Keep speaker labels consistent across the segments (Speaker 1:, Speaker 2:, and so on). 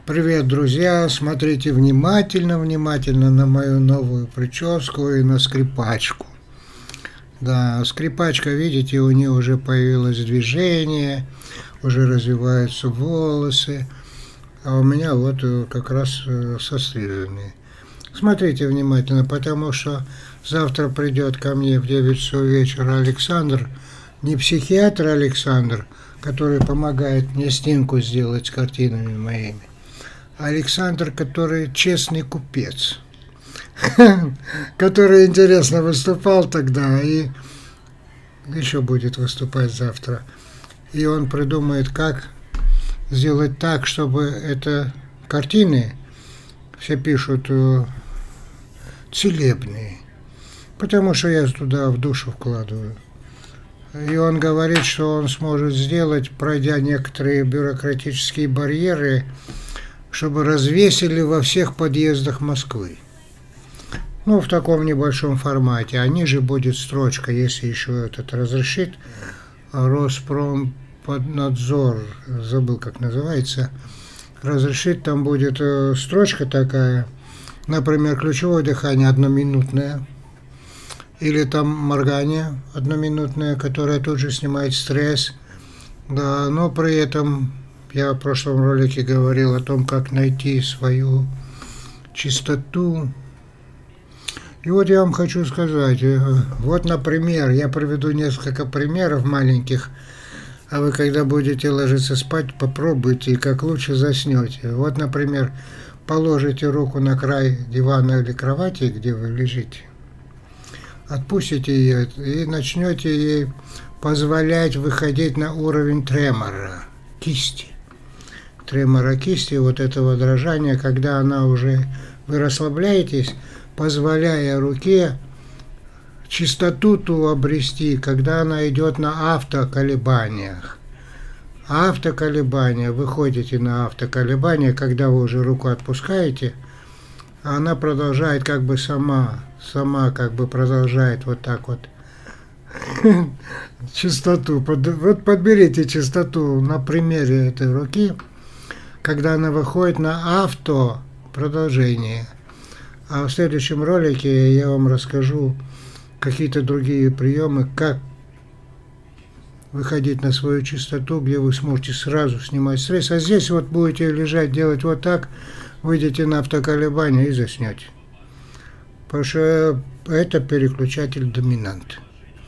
Speaker 1: Привет, друзья! Смотрите внимательно на мою новую прическу и на скрипачку. Да, скрипачка, видите, у нее уже появилось движение, уже развиваются волосы, а у меня вот как раз состриженные. Смотрите внимательно, потому что завтра придет ко мне в 9 часов вечера Александр, не психиатр Александр, который помогает мне снимку сделать с картинами моими, а Александр, который честный купец, который интересно выступал тогда и еще будет выступать завтра. И он придумает, как сделать так, чтобы это картины, все пишут, целебные, потому что я туда в душу вкладываю. И он говорит, что он сможет сделать, пройдя некоторые бюрократические барьеры, чтобы развесили во всех подъездах Москвы. Ну, в таком небольшом формате. А ниже будет строчка, если еще этот разрешит, Роспромнадзор, забыл, как называется, разрешит, там будет строчка такая, например, ключевое дыхание одноминутное, или там моргание одноминутное, которое тут же снимает стресс, да, но при этом я в прошлом ролике говорил о том, как найти свою чистоту. И вот я вам хочу сказать, вот, например, я приведу несколько примеров маленьких, а вы, когда будете ложиться спать, попробуйте, как лучше заснете. Вот, например, положите руку на край дивана или кровати, где вы лежите, отпустите ее и начнете ей позволять выходить на уровень тремора кисти. Тремора кисти, вот этого дрожания, когда она уже, вы расслабляетесь, позволяя руке чистоту ту обрести, когда она идет на автоколебаниях. Автоколебания, вы ходите на автоколебания, когда вы уже руку отпускаете, а она продолжает как бы сама как бы продолжает вот так вот частоту. Вот подберите частоту на примере этой руки, когда она выходит на авто продолжение. А в следующем ролике я вам расскажу какие-то другие приемы, как выходить на свою частоту, где вы сможете сразу снимать стресс. А здесь вот будете лежать, делать вот так, выйдете на автоколебание и заснете. Потому что это переключатель доминант.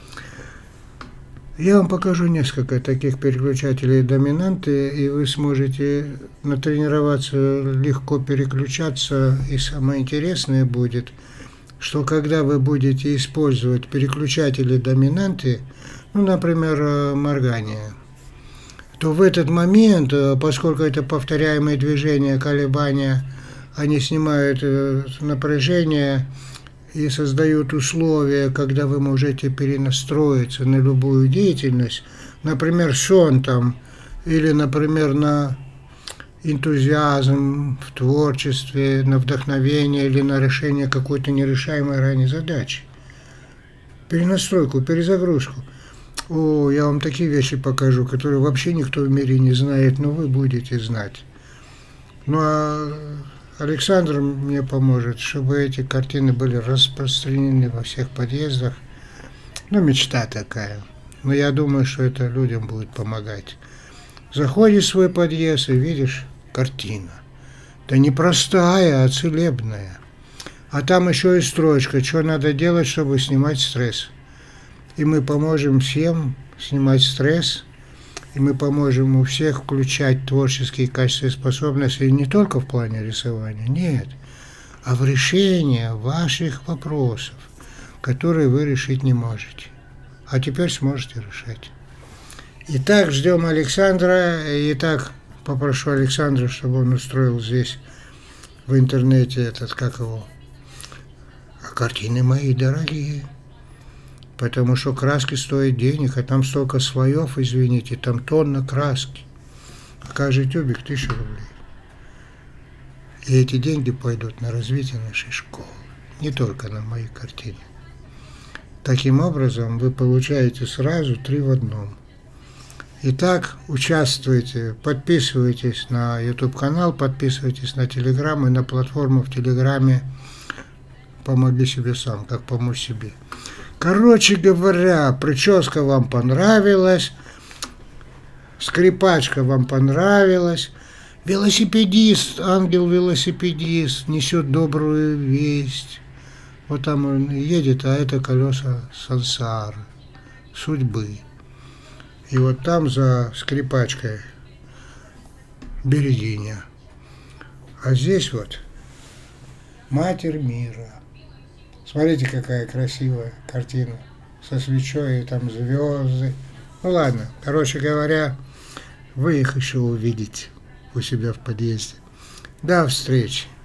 Speaker 1: Я вам покажу несколько таких переключателей доминанты, и вы сможете натренироваться, легко переключаться. И самое интересное будет, что когда вы будете использовать переключатели доминанты, ну, например, моргание, то в этот момент, поскольку это повторяемые движения, колебания, они снимают напряжение и создают условия, когда вы можете перенастроиться на любую деятельность, например, сон там, или, например, на энтузиазм в творчестве, на вдохновение или на решение какой-то нерешаемой ранее задачи. Перенастройку, перезагрузку. О, я вам такие вещи покажу, которые вообще никто в мире не знает, но вы будете знать. Ну а Александр мне поможет, чтобы эти картины были распространены во всех подъездах. Ну, мечта такая. Но я думаю, что это людям будет помогать. Заходишь в свой подъезд и видишь картина. Да не простая, а целебная. А там еще и строчка, что надо делать, чтобы снимать стресс. И мы поможем всем снимать стресс. И мы поможем у всех включать творческие качества и способности не только в плане рисования, нет, а в решении ваших вопросов, которые вы решить не можете. А теперь сможете решать. Итак, ждем Александра. Итак, попрошу Александра, чтобы он устроил здесь в интернете этот, как его, а картины мои дорогие. Потому что краски стоят денег, а там столько слоев, извините, там тонна краски. А каждый тюбик 1000 рублей. И эти деньги пойдут на развитие нашей школы, не только на мои картины. Таким образом, вы получаете сразу 3 в 1. Итак, участвуйте, подписывайтесь на YouTube-канал, подписывайтесь на Telegram и на платформу в Телеграме «Помоги себе сам», как помочь себе. Короче говоря, прическа вам понравилась, скрипачка вам понравилась, велосипедист, ангел-велосипедист несет добрую весть. Вот там он едет, а это колеса сансары, судьбы. И вот там за скрипачкой Берегиня. А здесь вот Матерь мира. Смотрите, какая красивая картина. Со свечой и там звезды. Ну ладно, короче говоря, вы их еще увидите у себя в подъезде. До встречи.